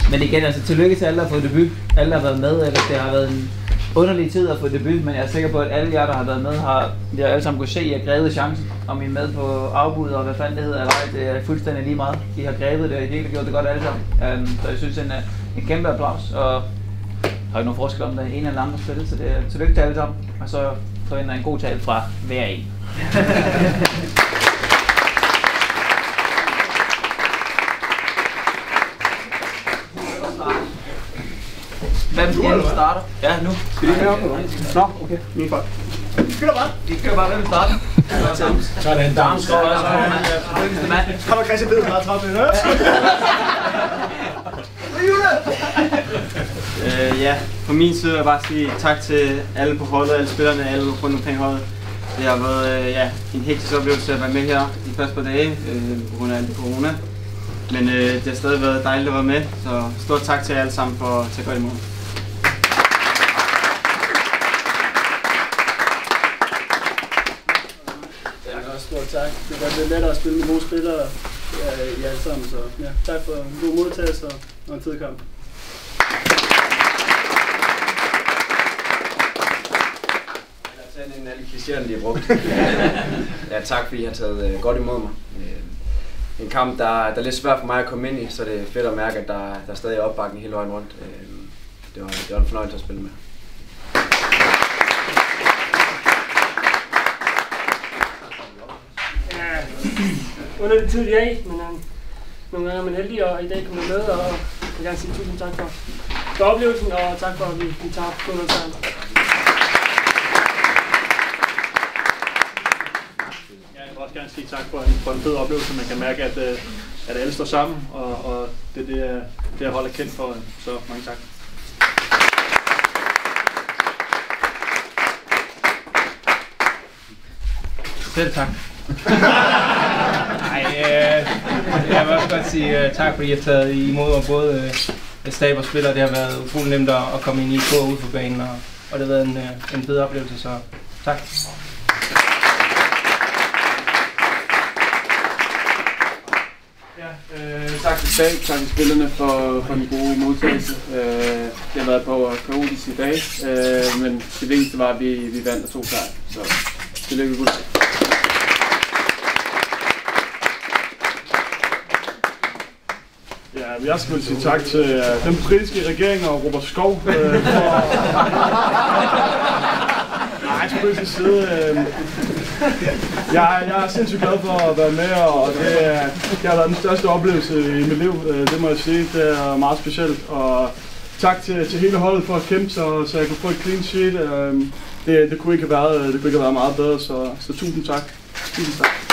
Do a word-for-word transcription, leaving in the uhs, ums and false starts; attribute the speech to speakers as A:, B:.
A: Men igen, altså tillykke til alle, der har fået debut. Alle har været med, eller det har været en underlig tid at få debut, men jeg er sikker på, at alle jer, der har været med, har, de har alle sammen kunne se, at I har grebet chancen. Om I er med på afbud og hvad fanden det hedder, eller ej, det er fuldstændig lige meget. I har grebet det, og I har virkelig gjort det godt alle sammen. Um, så jeg synes, en, en kæmpe applaus, og har ikke nogen forskel om, der er en eller anden spillet, så det er tillykke til alle sammen. Og så forventer en god tale fra hver en. Hvem skal jeg starte? Ja, nu.
B: Skal de ikke med? Nå, okay. Nu er det bare.
C: Vi kører bare.
A: Vi kører bare, hvem starter?
B: Så er det en Damsgaard.
C: Kommer Christian Bede meget træt med, hør?
D: Øh, ja, på min side vil jeg bare sige tak til alle på holdet, alle spillerne, alle rundt omkring holdet. Det har været øh, ja, en hektisk oplevelse at være med her de første par dage, øh, på grund af alt det corona. Men øh, det har stadig været dejligt at være med, så stort tak til jer alle sammen for at tage godt imod.
B: Ja, også stort tak. Det var lidt lettere at spille med gode spillere ja, i alle sammen, så ja, tak for en god modtagelse og en fed kamp.
E: En af alle klichéerne, de har brugt. Ja, tak fordi I har taget uh, godt imod mig. Uh, en kamp, der, der er lidt svært for mig at komme ind i, så det er fedt at mærke, at der, der er stadig opbakning hele vejen rundt. Uh, det, var, det var en fornøjelse at spille med.
F: Ja, under det tid vi er i, men um, nogle gange er man heldig, og i dag kommer med, og jeg vil gerne sige tusind tak for, for oplevelsen, og tak for, at vi, vi tager på noget sammen.
G: Jeg vil også gerne sige tak for en, for en fed oplevelse. Man kan mærke, at, at alle står sammen, og, og det, det, er, det er holdet kendt for. Så mange tak.
A: Selv tak. Ej, øh, jeg vil også godt sige uh, tak, fordi I har taget imod mig både uh, stab og spillere. Det har været utroligt nemt at, at komme ind i på ude for banen, og, og det har været en, uh, en fed oplevelse, så tak.
H: Øh, tak til Stab, tak til spillerne for, for den gode modtagelse. Øh, det har været på kaotisk i dag, øh, men det vigtigste var, at vi, vi vandt og tog sejr. Så tillykke med det.
G: Ja, jeg skal sige tak til uh, den britiske regering og Robert Skov uh, for... Nej, spil til side. Uh, jeg, jeg er sindssygt glad for at være med, og det, er, det har været den største oplevelse i mit liv. Uh, det må jeg sige, det er meget specielt. Og tak til, til hele holdet for at kæmpe, så, så jeg kunne få et clean sheet. Uh, det, det, kunne ikke have været, det kunne ikke have været meget bedre, så, så tusind tak. Tusind tak.